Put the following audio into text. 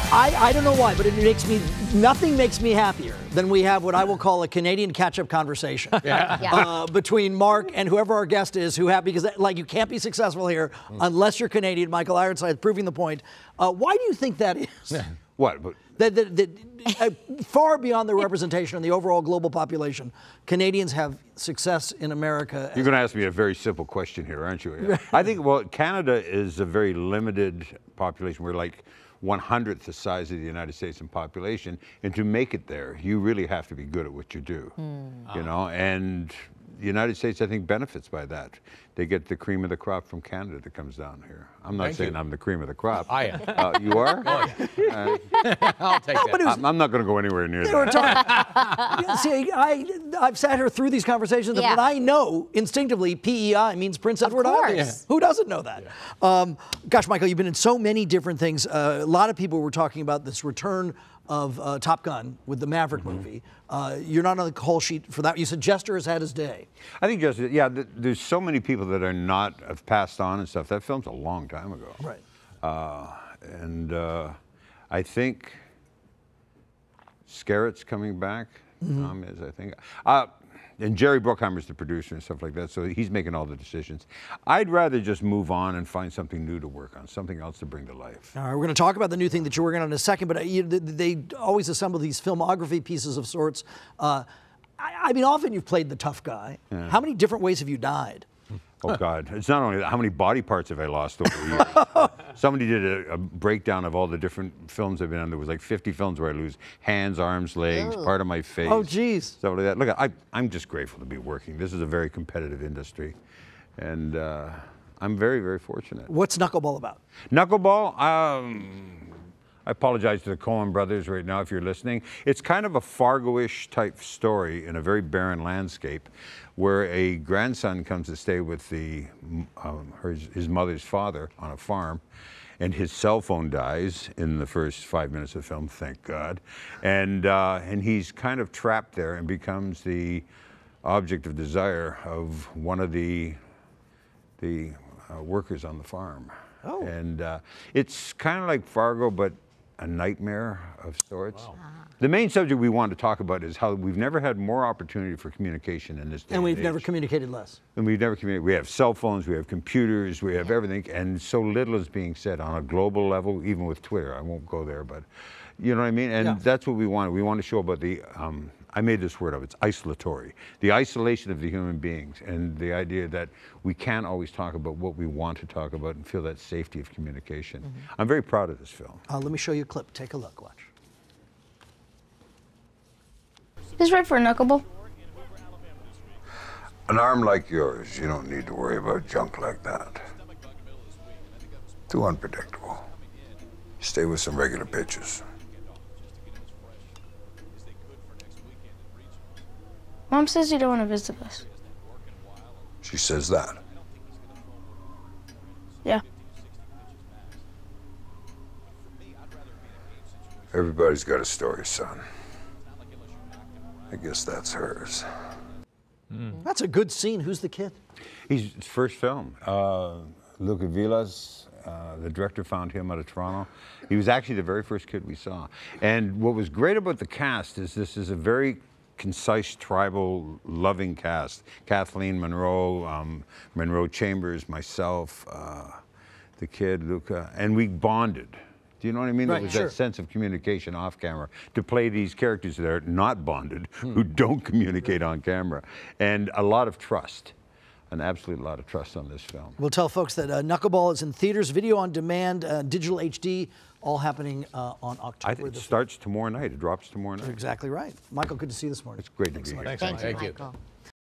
I don't know why, but nothing makes me happier than we have what I will call a Canadian catch-up conversation between Mark and whoever our guest is, because like you can't be successful here unless you're Canadian. Michael Ironside proving the point. Why do you think that is? What? Far beyond the representation in the overall global population, Canadians have success in America. You're going to ask me a very simple question here, aren't you? I think, well, Canada is a very limited population. We're like 1/100th the size of the United States in population, and to make it there, you really have to be good at what you do, you know, and the United States, I think, benefits by that. They get the cream of the crop from Canada that comes down here. I'm not saying I'm the cream of the crop. I am. You are? Oh, yeah. I'll take that. I'm not going to go anywhere near They that. were talking. See, I've sat here through these conversations, and I know instinctively PEI means Prince Edward Island. Yeah. Who doesn't know that? Gosh, Michael, you've been in so many different things. A lot of people were talking about this return of Top Gun with the Maverick movie. You're not on the call sheet for that. You said Jester has had his day. I think Jester, yeah, there's so many people that are not, have passed on and stuff. That film's a long time ago. Right. I think Scarrett's coming back. Tom is, I think. And Jerry Bruckheimer's the producer and stuff like that, so he's making all the decisions. I'd rather just move on and find something new to work on, something else to bring to life. All right, we're going to talk about the new thing that you're working on in a second, but they always assemble these filmography pieces of sorts. I mean, often you've played the tough guy. Yeah. How many different ways have you died? Oh, God. It's not only that. How many body parts have I lost over the years? Somebody did a breakdown of all the different films I've been on. There was like 50 films where I lose hands, arms, legs, part of my face. Oh, geez. Stuff like that. Look, I'm just grateful to be working. This is a very competitive industry. And I'm very, very fortunate. What's Knuckleball about? Knuckleball? I apologize to the Coen brothers right now if you're listening. It's kind of a Fargo-ish type story in a very barren landscape where a grandson comes to stay with his mother's father on a farm, and his cell phone dies in the first 5 minutes of the film, thank God. And he's kind of trapped there and becomes the object of desire of one of the workers on the farm. Oh. And it's kind of like Fargo, but a nightmare of sorts. Wow. The main subject we want to talk about is how we've never had more opportunity for communication in this day And we've age. never communicated less. And we've never communicated. We have cell phones, we have computers, we have everything, and so little is being said on a global level, even with Twitter. I won't go there, but you know what I mean? And that's what we want. We want to show about the, I made this word up, it's isolatory. The isolation of the human beings and the idea that we can't always talk about what we want to talk about and feel that safety of communication. I'm very proud of this film. Let me show you a clip. Take a look. Watch. Is right for a knuckleball? An arm like yours, you don't need to worry about junk like that. Too unpredictable. Stay with some regular pitches. Mom says you don't want to visit us. She says that. Yeah. Everybody's got a story, son. I guess that's hers. That's a good scene. Who's the kid? His first film. Luca Villas, the director, found him out of Toronto. He was actually the very first kid we saw. And what was great about the cast is this is a very concise, tribal, loving cast. Kathleen Monroe, Monroe Chambers, myself, the kid, Luca, and we bonded. Do you know what I mean? Right, there was sure. that sense of communication off camera to play these characters that are not bonded, who don't communicate on camera, and a lot of trust. An absolute lot of trust on this film. We'll tell folks that Knuckleball is in theaters, video on demand, digital HD, all happening on October. It starts tomorrow night. It drops tomorrow night. You're exactly right. Michael, good to see you this morning. It's great to be here. Thanks, Thank you, Mike. Michael.